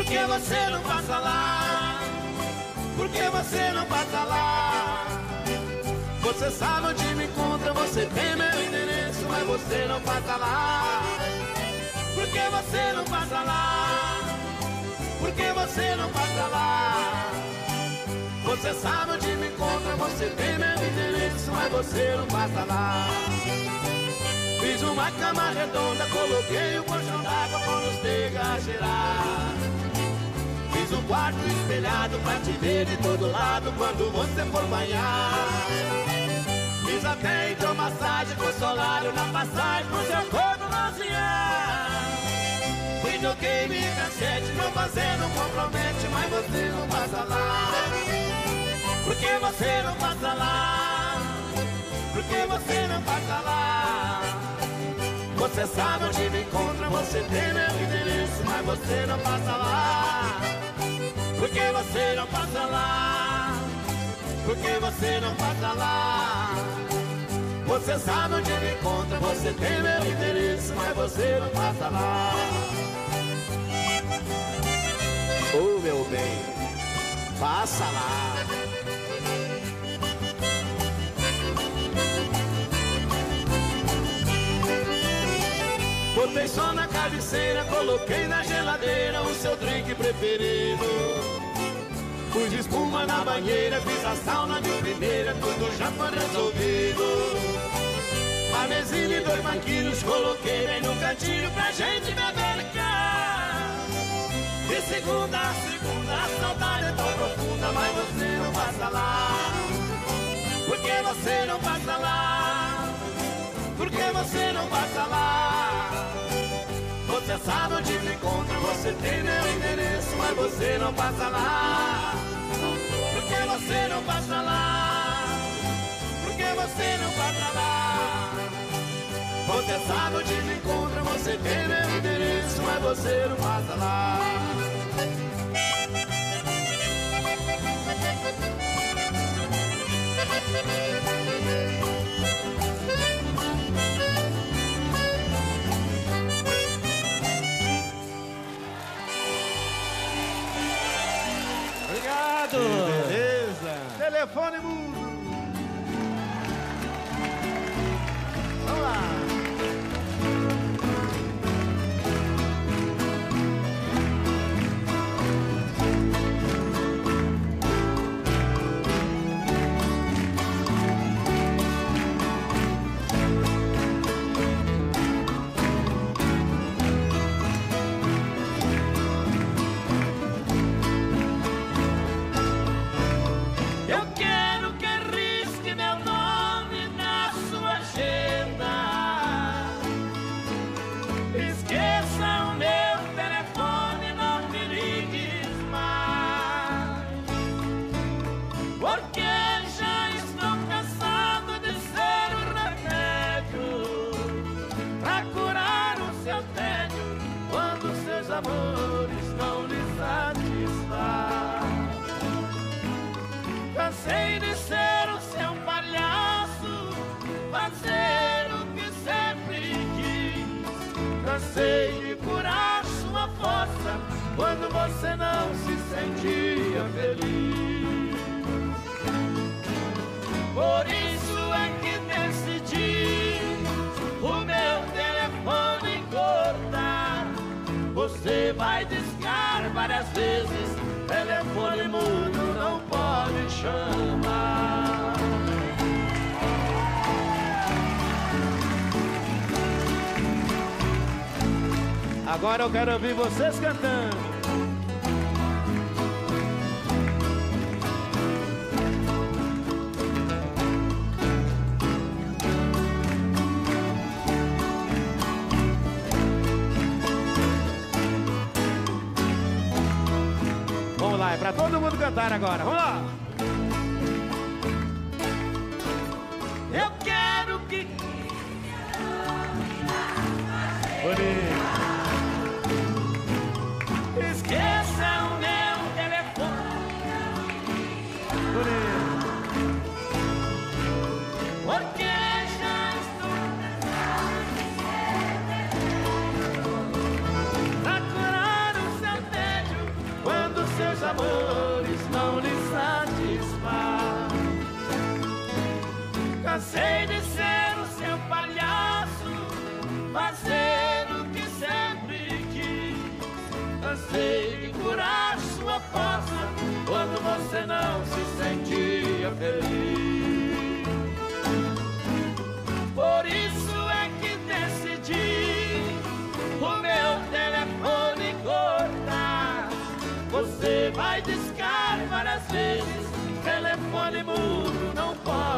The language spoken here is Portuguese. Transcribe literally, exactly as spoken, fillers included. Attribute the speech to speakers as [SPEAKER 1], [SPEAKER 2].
[SPEAKER 1] que você não passa lá? Por que você não passa lá? Você sabe onde me encontra, você tem meu endereço, mas você não passa lá. Por que você não passa lá? Por que você não passa lá? Você sabe onde me encontra, você tem meu endereço, mas você não passa lá. Fiz uma cama redonda, coloquei um colchão d'água pra nos pegar a cheirar. Fiz um quarto espelhado pra te ver de todo lado quando você for banhar. Fiz até hidromassagem com solário na passagem pro seu corpo maciar. Videogame e cassete, não fazendo compromete, mas você não passa lá. Por que você não passa lá? Por que você não passa lá? Você sabe onde me encontra, você tem meu endereço, mas você não passa lá. Por que você não passa lá? Por que você não passa lá? Você sabe onde me encontra, você tem meu endereço, mas você não passa lá. Ô oh, meu bem, passa lá. Botei só na cabeceira, coloquei na geladeira o seu drink preferido. Pus espuma na banheira, fiz a sauna de peneira, tudo já foi resolvido. A mesinha e dois banquinhos coloquei bem no cantinho pra gente beber cá. De segunda a segunda a saudade é tão profunda, mas você não passa lá. Por que você não passa lá? Por que você não passa lá? Você sabe onde me encontra, você tem meu endereço, mas você não passa lá. Por que você não passa lá? Por que você não passa lá? Você sabe onde me encontra, você tem meu endereço, mas você não passa lá.
[SPEAKER 2] Obrigado!
[SPEAKER 3] Beleza!
[SPEAKER 2] Telefone mudo! Vamos lá!
[SPEAKER 1] Amores não lhe satisfaz. Cansei de ser o seu palhaço, fazer o que sempre quis. Cansei de curar sua força quando você não se sentia feliz. Por isso é que decidi o meu telefone cortar. Você vai discar várias vezes, telefone mudo não pode chamar.
[SPEAKER 2] Agora eu quero ouvir vocês cantando. Vamos lá, é pra todo mundo cantar agora, vamos lá!
[SPEAKER 1] Eu quero que...
[SPEAKER 2] Bonito!
[SPEAKER 1] Esqueça o meu telefone.
[SPEAKER 2] Bonito!
[SPEAKER 1] Porque já estou pra curar o seu tédio meus amores não lhe satisfaz. Cansei de ser o seu palhaço, fazer o que sempre quis. Cansei de curar sua força quando você não se sentia feliz. Por isso é que decidi o meu telefone cortar. Você vai discar várias vezes, telefone mudo não pode